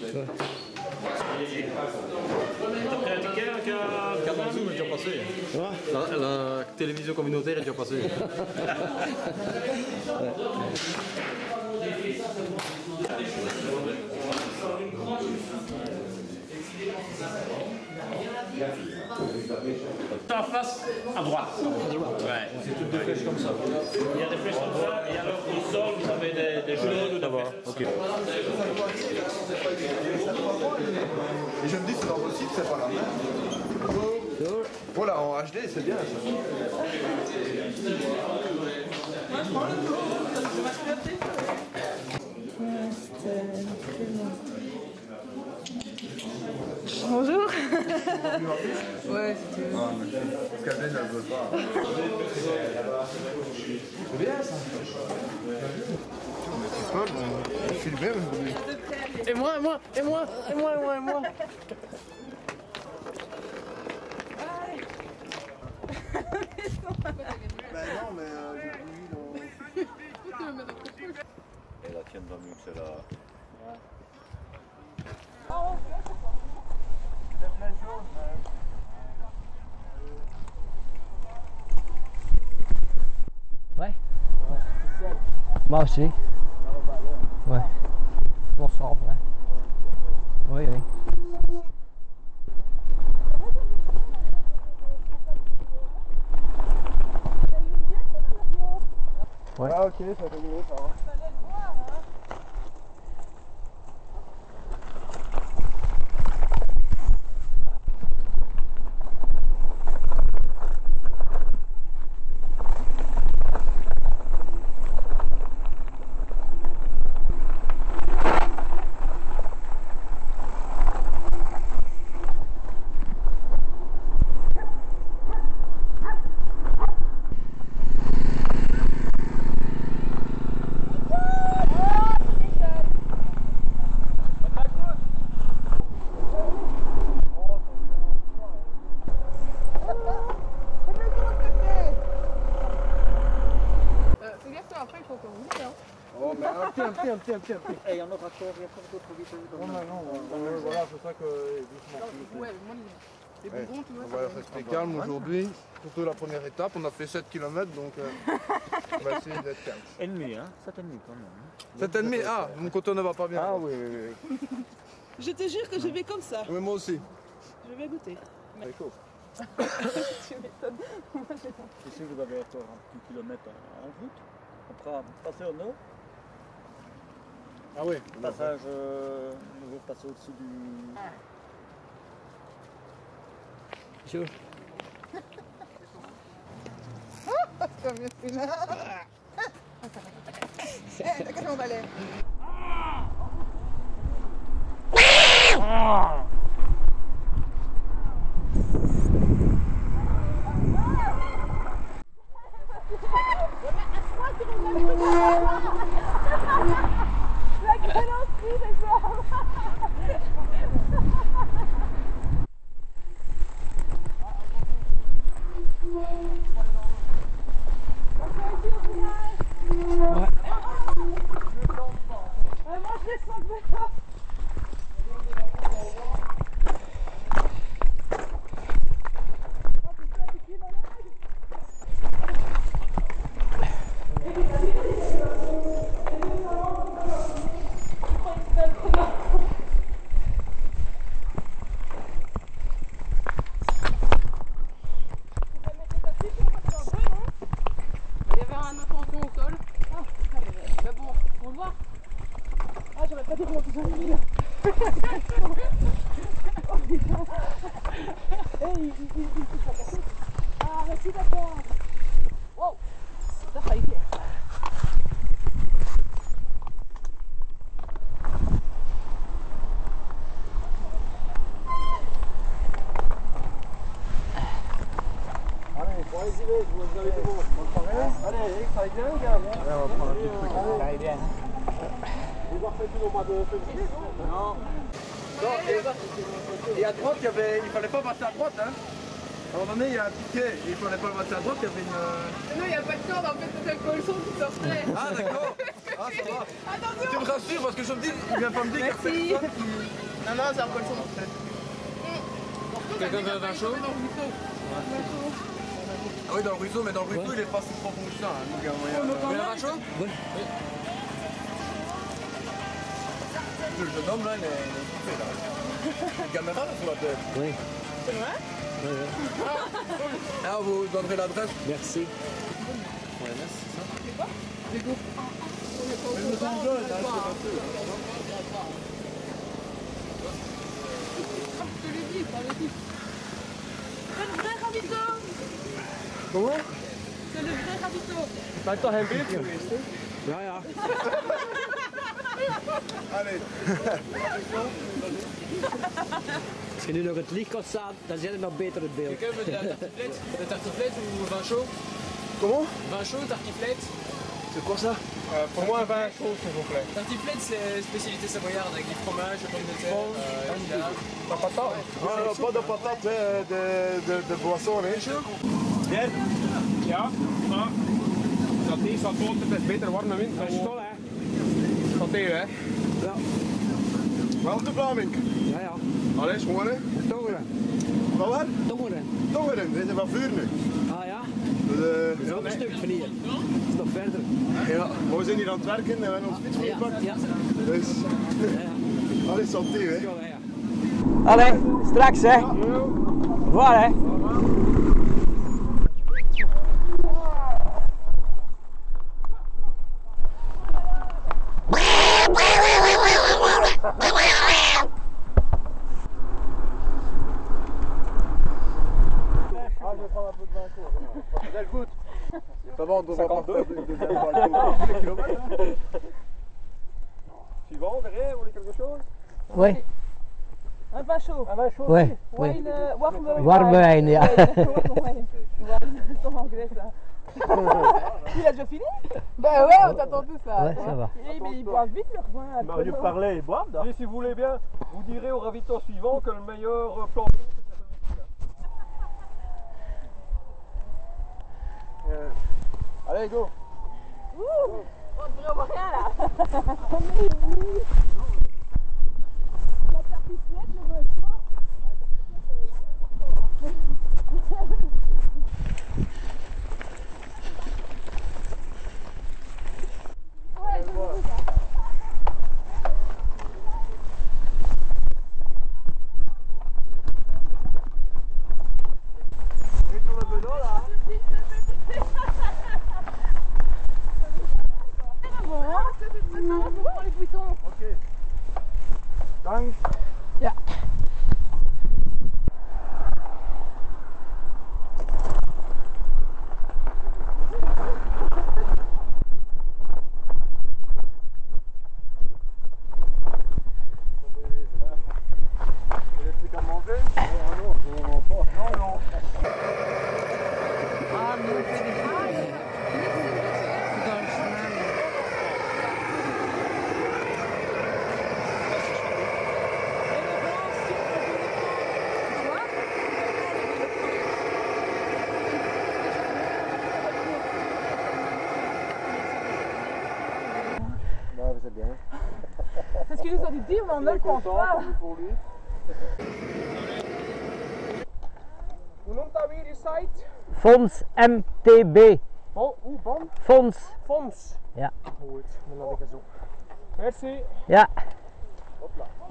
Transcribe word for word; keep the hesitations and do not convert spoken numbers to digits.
T'as pris un ticket, un carte Zoom est déjà passé. La, la télévision communautaire est déjà passée. T'es en face, à droite. À droite. Ouais. C'est toutes des flèches comme ça. Il y a des flèches comme ça, et alors au sol, vous avez des, des jaunes ou des verts. Ok. Et je me dis, c'est dans vos sites, c'est pas la même. Voilà, en H D, c'est bien ça. Bonjour. Ouais, c'était... Ah, parce qu'Adeline, elle veut pas. C'est bien ça. C'est pas, je suis le même. Et moi, et moi, et moi, et moi, et moi, et moi. Ben non, mais euh, j'ai voulu Et la tienne va mieux que celle-là. Ouais. Moi aussi. Ouais. Bonsoir, ouais. Oui, oui. Ouais. Ah ok, ça fait mieux ça va. Oh, mais un petit, un petit, un petit, un petit, un petit. Et il y en aura encore, il y a encore d'autres vitesses. Non, mais non, euh, voilà, c'est ça que doucement. Ouais, moi, les bonbons, tu vois. On va rester calme aujourd'hui, surtout la première étape. On a fait sept kilomètres, donc euh, on va essayer d'être calme. Ennemi, hein, sept ennemis quand même. sept ennemis, ah, mon coton ne va pas bien. Ah oui, oui, oui. Je te jure que je vais comme ça. Oui, moi aussi. Je vais goûter. D'accord. Tu m'étonnes. Ici, vous avez encore un petit kilomètre en route. On pourra passer au nord. Ah oui. Passage, euh, nous allons passer au-dessus du... Chaud. Comme je suis là. Eh, t'as qu'à mon balai. Ah, merci d'accord. Wow, ça a failli faire. Allez, bon, allez-y, vous avez tout bon. Allez, ça va bien, gars. Allez, on va prendre un petit truc. Ça va bien. Vous avez fait tout au mois de février, non? Non. Et à droite, il, y avait... il fallait pas passer à droite, hein. un moment donné, il y a un piquet, et il fallait pas le mettre à droite, il y avait une... Non, il n'y a pas de corde, en fait, c'était le colson qui sortait. Ah d'accord. Ah ça va. Attention. Tu me rassures parce que je me dis, il vient pas me dire qu'il y a personne qui... Non, non, c'est un colson. Quelqu'un veut un vin chaud? Ah oui, dans le ruisseau, mais dans le ruisseau, il est pas si profond que ça. Hein, donc, il y a moyen... Vous voulez un vin chaud? Oui. Le jeune homme là, il est coupé là. Une caméra là sur la tête. Oui. C'est vrai? Oui, oui. Ah, vous donnerez l'adresse? Merci. Ouais, merci, c'est ça. C'est quoi? Des goûts. Mais je me sens jeune, hein, je sais pas sûr. Je te l'ai dit, ça le dit. C'est le vrai ravito. Comment? C'est le vrai ravito. Maar toch een beetje geweest, hè? Ja, ja. Allez. Als je nu nog het licht kan staan, dan zit het nog beter in beeld. Quelqu'un veut de la tartiflette? De tartiflette ou vin chaud? Comment? Vin chaud, tartiflette? C'est quoi ça? Euh, pour moi, un vin chaud, s'il vous plaît. Tartiflette, c'est spécialité savoyarde avec du fromage, de pommes de terre, euh, et là. Pas patat? Ah, non, pas de patates, hein, de, de, de boisson, hein. Bien. Ja, maar dat is wat wordt, het is beter warme wind. Dat is Vol, hè? saté, hè? Ja. Welke Vlaming? Ja, ja. Allee, schoon, hè? Tongeren. Van waar? Tongeren. Tongeren, dit is van vuur nu. Ah ja? Dus, Dat is uh, ook een stuk van hier. Dat is nog verder. ja, maar we zijn hier aan het werken en we hebben ons fiets Ja, meegepakt. ja. Dus, Ja, ja. allee, santé, hè? Zo, hè, ja. Allee, straks, hè? Waar, hè? Ah, je vais prendre un peu de vin chaud. Elle goûte. Ça va, on devrait pas faire une deuxième vin kilomètres. Suivant, derrière, vous voulez quelque chose? Oui. Un vin chaud. Un vin chaud? Oui, oui. Wine, euh, warm wine. Warm wine, ja. Ouais, warm wine. C'est en anglais, ça. Il a déjà fini? Ben ouais, on t'attend tous là. Ouais, ça va. Eh, mais ils boivent vite leur vin. Mario parlait et boivent. Et si vous voulez bien, vous direz au ravito suivant que le meilleur plan. Euh, allez, go. Ouh, on ne devrait voir rien là. La tartiflette, le resto. Ouais, c'est bon. Et sur le vélo, là. C'est bon, hein? C'est bon, on prend les buissons. Ok. Thanks. Ja. Des trucs à manger? Ah non, non, non, pas. Non, non. Ah, mais on fait des choses. Dans le chemin. Bah, c'est bien. C'est ce qu'il nous a dit, mais on ne le prend pas. Pour lui. Hoe noemt dat weer je site? Fonds M T B. Bon, hoe, bon? Fonds. Fonds. Ja. Goed, dan laat ik het zo. Merci. Ja. Hopla.